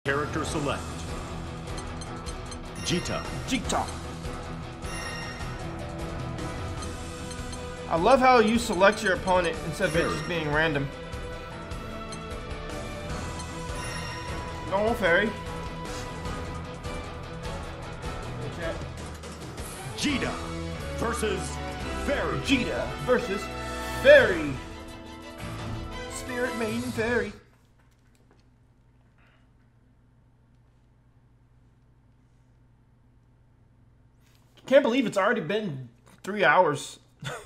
Character select. Jita. Jita. I love how you select your opponent instead of it just being random. Normal fairy. Jita versus Fairy. Jita versus Fairy. Spirit Maiden Fairy. Can't believe it's already been 3 hours.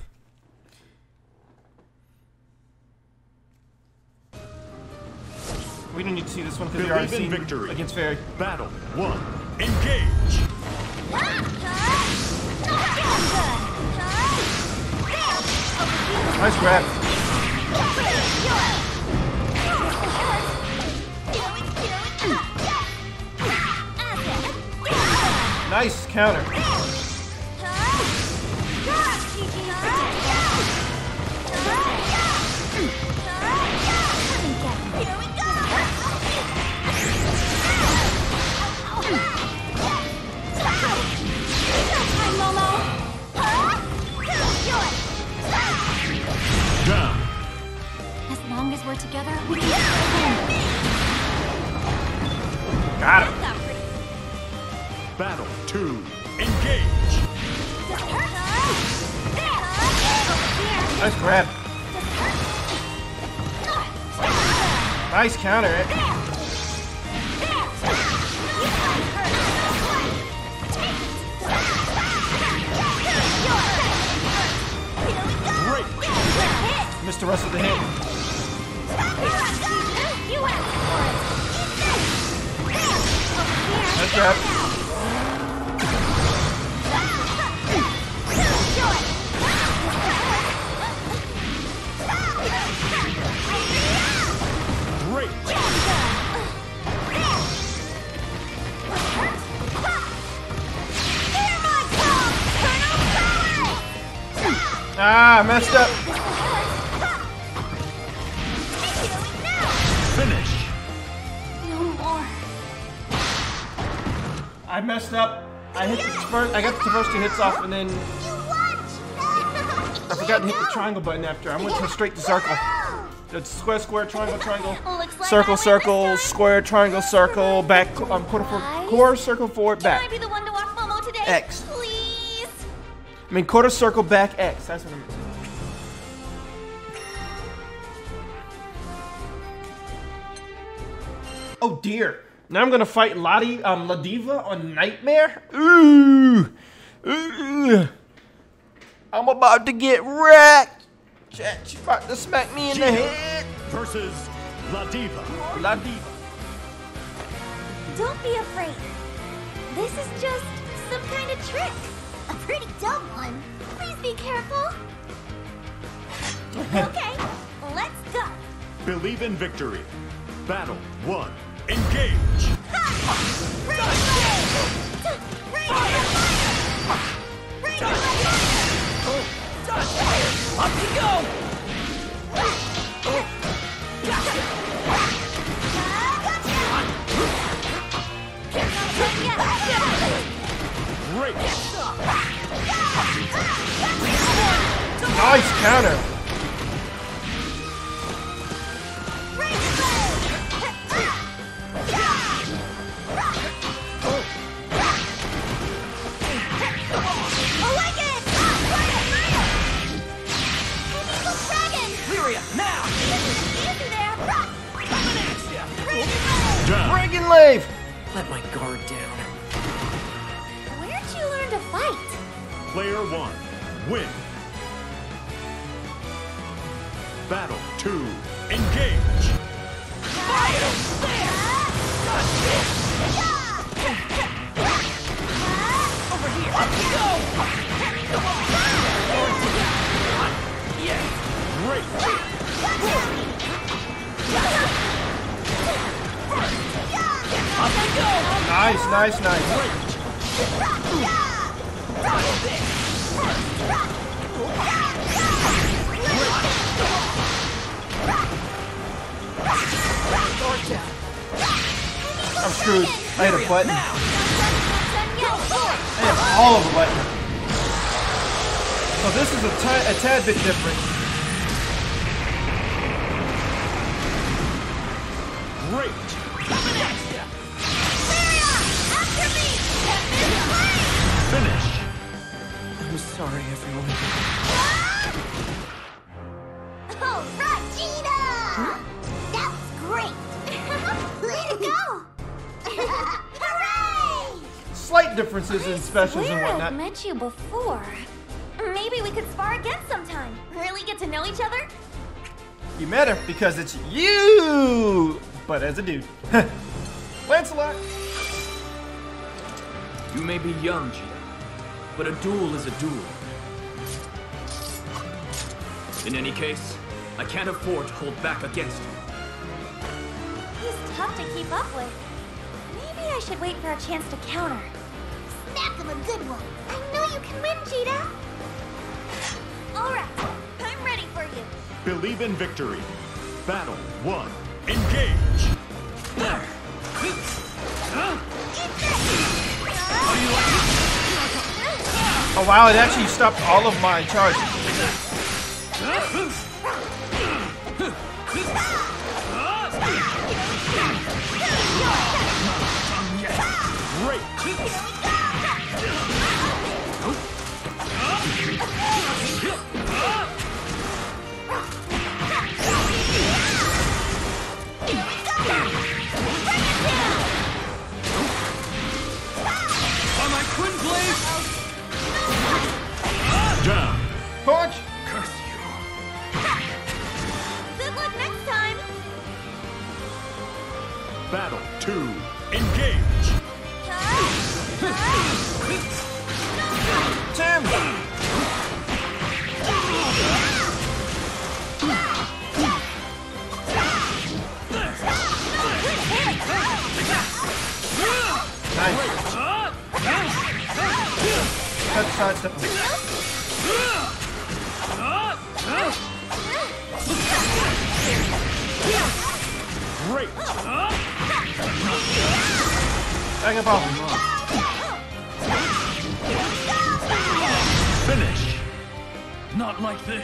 We don't need to see this one because we already seen victory against Fairy. Battle 1. Engage. Nice grab. Nice counter. Down. As long as we're together, we can Got him. Battle 2. Engage. Nice grab. Nice counter. Missed the rest of the hit. Nice grab. Great. Ah, messed up. Finish. no more. I messed up. I hit the first. I got the first 2 hits off, and then I forgot to hit the triangle button after. I went straight to circle. It's square, square, triangle, triangle, circle, circle, square, triangle, circle, back, quarter circle, forward, Can I back. be the one to walk Momo today? X. Please. I mean, quarter circle, back, X. That's what I meant. Oh dear. Now I'm gonna fight Ladiva on Nightmare. Ooh. Ooh. I'm about to get wrecked. Chat, she's about to smack me in the head. Versus Ladiva. Ladiva. Don't be afraid. This is just some kind of trick. A pretty dumb one. Please be careful. Okay, let's go. Believe in victory. Battle 1. Engage. Up you go! Great. Nice counter. Now! Down. Dragon Lave. Let my guard down. Where'd you learn to fight? Player 1. Win. Battle 2. Engage. Fire! There! Over here! Up you go! Yes! Great. Up you go! Nice, nice, nice. I'm screwed. I hit a button. Not done yet. I hit all of the buttons. So this is a tad bit different. Great. Coming at ya! Lyria, after me. Finish. I'm sorry, everyone. All right, Gina. That was great. Way to go. Hooray! Slight differences in specials and Swear I've whatnot. met you before. Maybe we could spar again sometime. Really get to know each other? You met her because it's you, but as a dude. Lancelot. You may be young, Gina, but a duel is a duel. In any case, I can't afford to hold back against you. He's tough to keep up with. Maybe I should wait for a chance to counter. Snap him a good one. I know you can win, Cheetah. All right, I'm ready for you. Believe in victory. Battle 1. Engage. Oh wow, it actually stopped all of my charges. Great. On my twin blade! Down. Punch! Curse you! Good luck next time. Battle 2. Engage. Tim! Nice. Cut the sidestep. Great. Back up off. Finish. Not like this!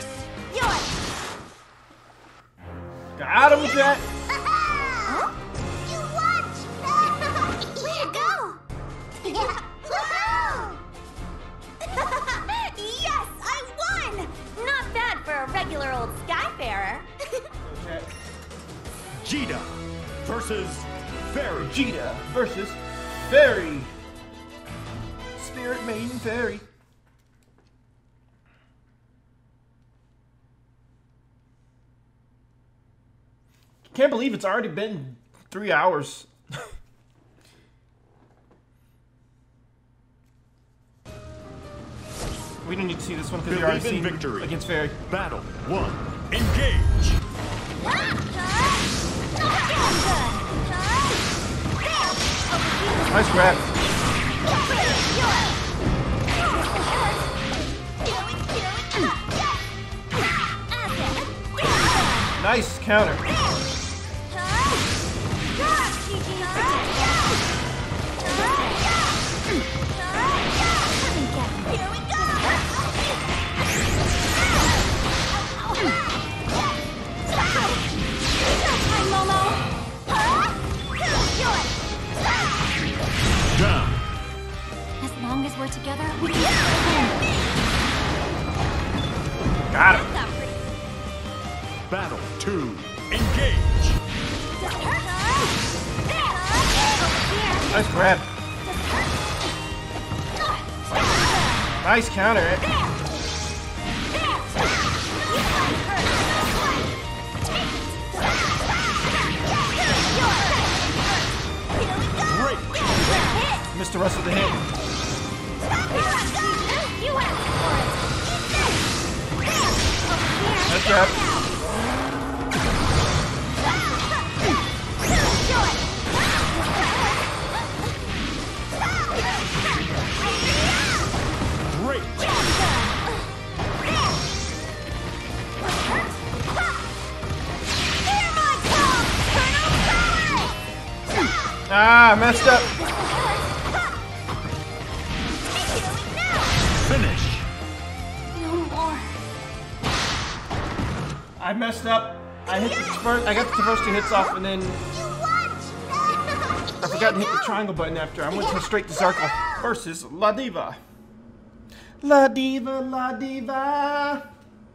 Got him with that. Huh? You won, Cheetah! Way to go! Yeah. Woohoo! Yes, I won! Not bad for a regular old Skyfarer. Okay. Vegeta versus Fairy. Vegeta versus Fairy. Spirit Maiden Fairy. Can't believe it's already been 3 hours. We don't need to see this one because we already Believe in seen victory. against Fairy. Battle 1. Engage. Nice grab. Nice counter. Down. As long as we're together, we can Got him. Battle 2. Engage. Nice grab. Nice counter. Great. Missed the rest of the hit. Nice grab. Great. Ah! Ah, I messed up. Finish. No more. I messed up. I hit the first. I got the first 2 hits off, and then You won! I forgot to hit the triangle button after. I went straight to Circle versus La Diva. La Diva, La Diva.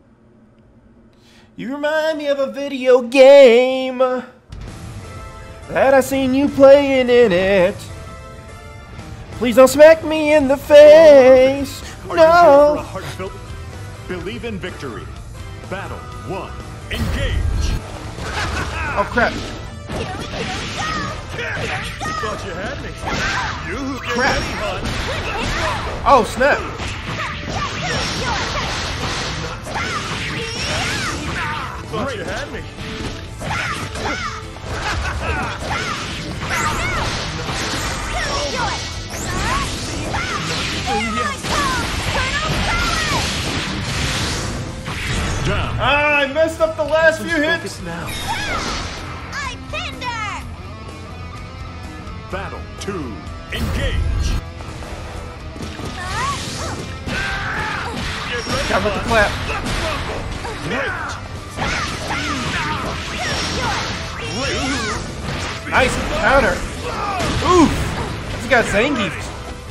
You remind me of a video game that I seen you playing in it. Please don't smack me in the face. Are you here for a No. heartfelt? Believe in victory. Battle 1. Engage. Oh crap. Thought you had me. You get Crap. ready, hon. Oh snap. Thought you had me. Down. Ah, I messed up the last few hits. Focus now. I pinned her! Battle 2. Engage. Get ready, Got with the hon. clap. Great. Nice counter. Oof. This got Zangief.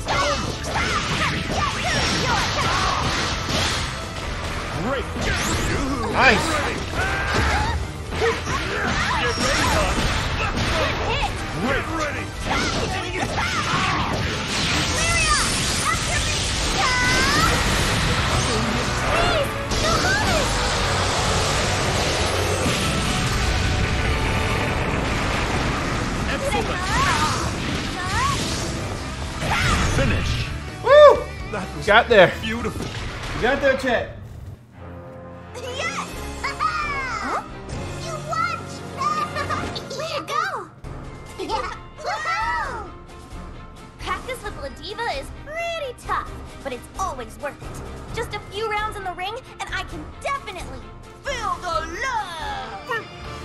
Great. Nice. Get ready, hon. Get ready. Finish. Woo. That was Got there. beautiful. You got there, chat. Yes! Huh? You won! Way to go! Yeah! Woohoo! Practice with La Diva is pretty tough, but it's always worth it. Just a few rounds in the ring, and I can definitely feel the love!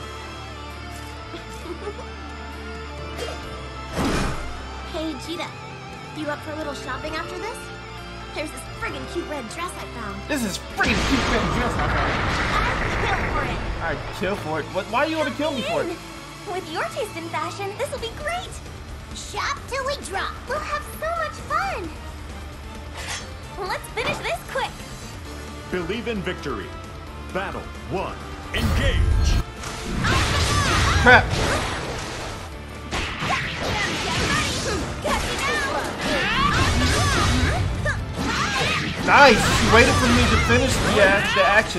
Hey, Cheetah. You up for a little shopping after this? There's this friggin' cute red dress I found. This is freaking cute red dress I found. I'd kill for it. I'd kill for it. What? Why do you want to kill me for it? With your taste in fashion, this will be great. Shop till we drop. We'll have so much fun. Let's finish this quick. Believe in victory. Battle 1. Engage. Crap. Nice. She waited for me to finish the action.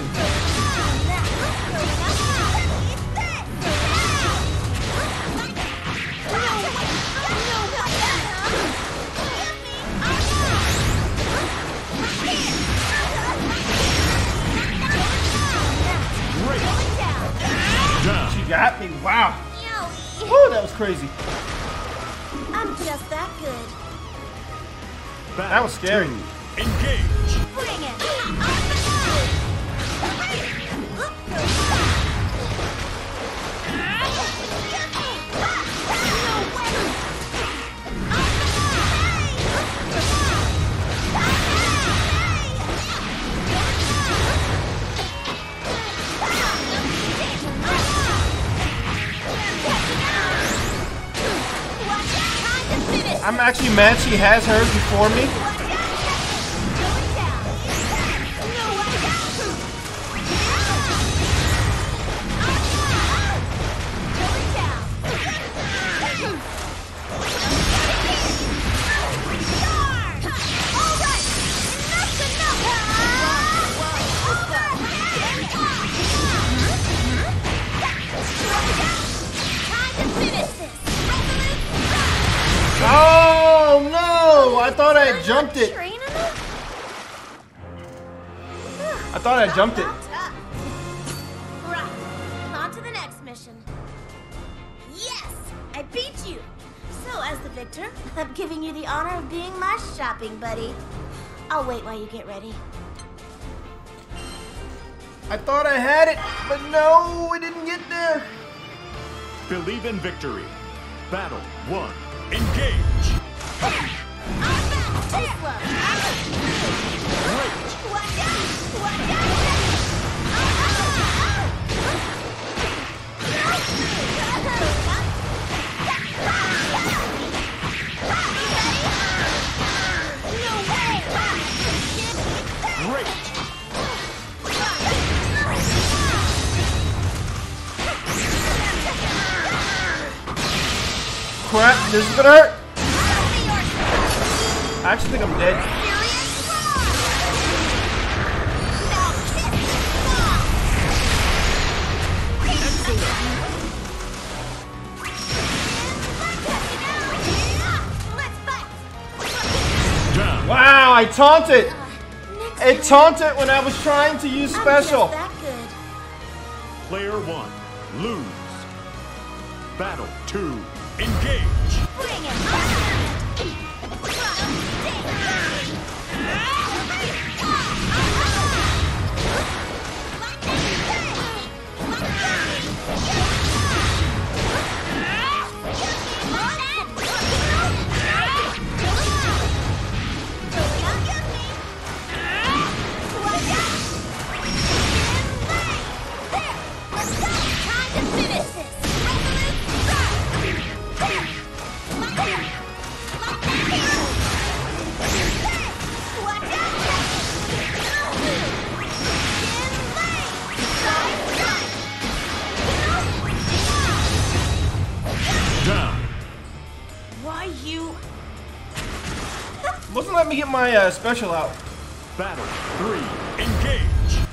Down. She got me. Wow. Yowie. Woo, that was crazy. I'm just that good. Battle That was scary. 2. Engage. Bring it. I'm actually mad she has hers before me. Oh no! I thought I jumped it. I thought I jumped it. Right. On to the next mission. Yes! I beat you! So, as the victor, I'm giving you the honor of being my shopping buddy. I'll wait while you get ready. I thought I had it, but no, we didn't get there. Believe in victory. Battle 1. engage. Great. Crap, this is gonna hurt. I actually think I'm dead. Down. Wow, I taunted. It taunted when I was trying to use special. That good. Player 1, lose. Battle 2, engage. Bring it. Down. Why you? Wasn't letting me get my special out. Battle 3, engage.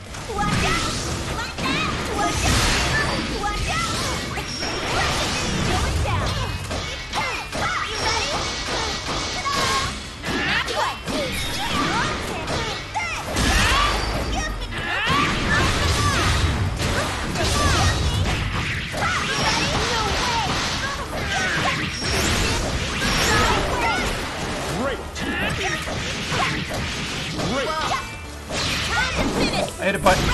Great. Great. I hit a button.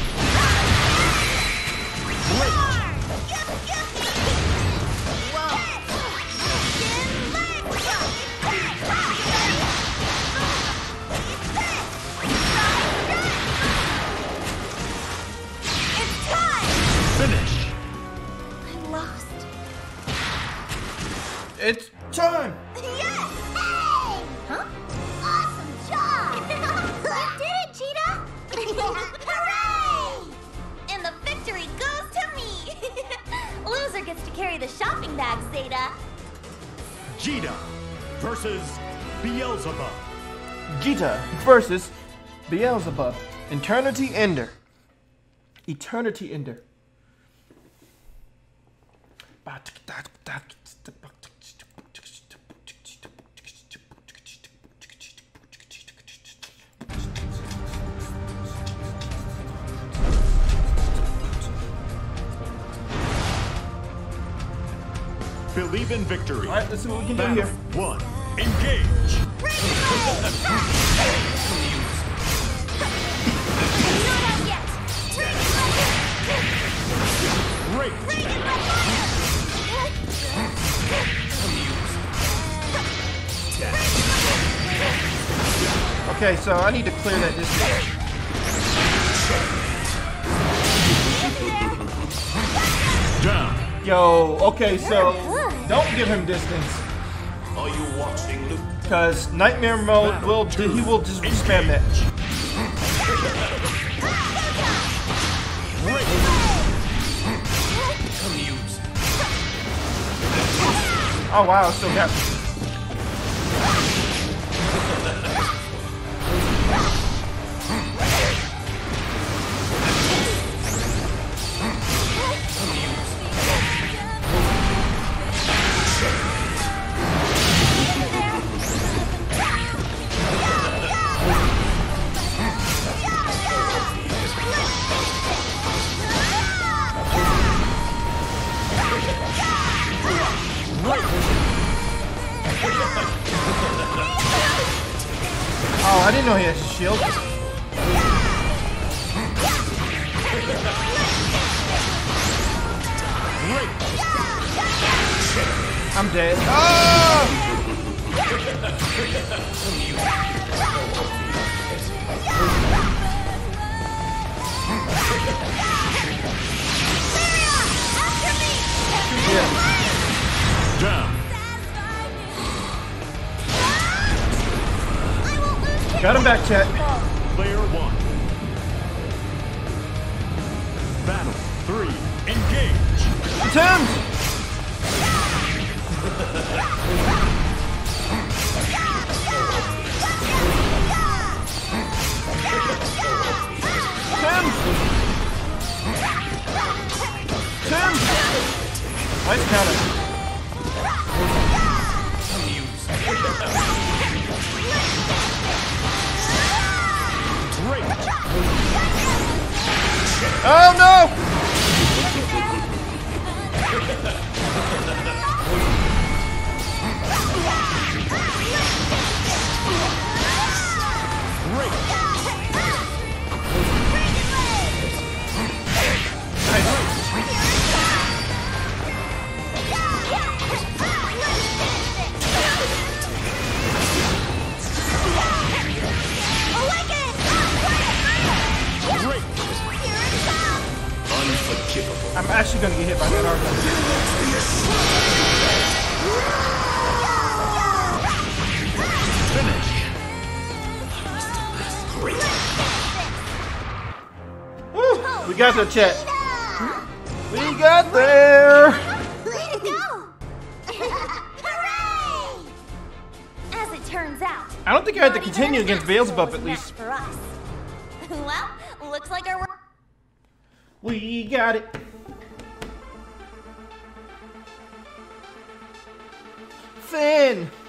Finish. I lost. It's time. Yes! Hey! Huh? Awesome job! You did it, Cheetah! Hooray! And the victory goes to me! Loser gets to carry the shopping bag, Zeta. Jita versus Beelzebub. Jita versus Beelzebub. Eternity Ender. Eternity Ender. Believe in victory. All right, let's see what we can do Battle here. 1, engage. Not out yet! Great. Okay, so I need to clear that distance. Down. Yo, okay, so don't give him distance. Are you watching, Luke? Because Nightmare Mode will he will just spam that. Amuse. Oh wow, still got. Oh, I didn't know he had a shield. I'm dead. Oh! Down. Got him back, chat. Player 1. Battle 3. Engage. Tim's! Tim's! Nice counter. Oh no! I'm actually gonna get hit by that armor. Woo! We got the chat. We got there. Way to go! Hooray! As it turns out, I don't think I had to continue against Beelzebub at least. for us. Well, looks like our work. We got it. Finn!